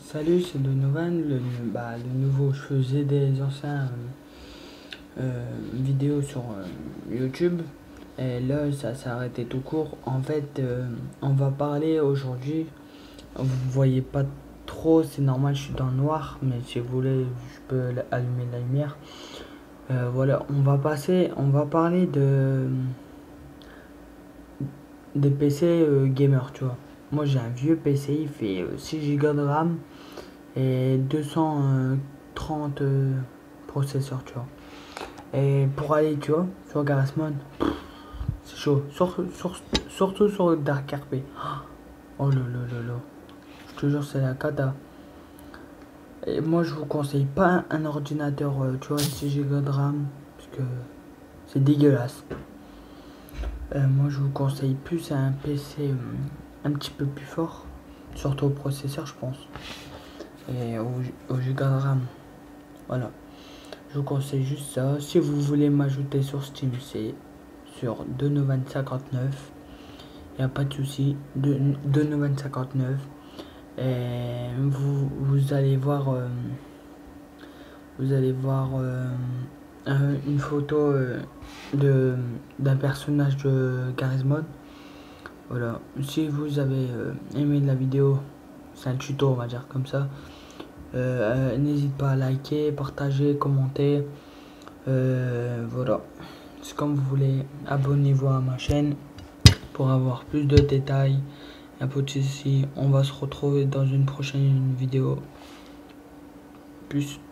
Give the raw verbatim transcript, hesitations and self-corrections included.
Salut, c'est Donovan. Le, bah, le nouveau, je faisais des anciens euh, euh, vidéos sur euh, YouTube. Et là, ça s'est arrêté tout court. En fait, euh, on va parler aujourd'hui. Vous voyez pas trop, c'est normal, je suis dans le noir. Mais si vous voulez, je peux allumer la lumière. Euh, voilà, on va passer, on va parler de des P C euh, gamers, tu vois. Moi, j'ai un vieux P C, il fait euh, six gigas de RAM et deux cent trente euh, processeurs, tu vois. Et pour aller, tu vois, sur Garry's Mod, c'est chaud. Sur, sur, surtout sur Dark R P. Oh là là là là. Je te jure, c'est la cata. Et moi, je vous conseille pas un, un ordinateur, euh, tu vois, six gigas de RAM, parce que c'est dégueulasse. Euh, moi, je vous conseille plus un P C euh, un petit peu plus fort, surtout au processeur, je pense. Et au, au giga de RAM. Voilà. Je vous conseille juste ça. Si vous voulez m'ajouter sur Steam, c'est sur Donovan cinquante-neuf. Il n'y a pas de souci. De, Donovan cinquante-neuf. Et vous, vous allez voir, euh, vous allez voir euh, une photo euh, de d'un personnage de Garry's Mod. Voilà. Si vous avez euh, aimé la vidéo, c'est un tuto, on va dire comme ça. Euh, euh, N'hésite pas à liker, partager, commenter. Euh, voilà. C'est comme vous voulez. Abonnez-vous à ma chaîne pour avoir plus de détails. Un peu de soucis. On va se retrouver dans une prochaine vidéo. Plus.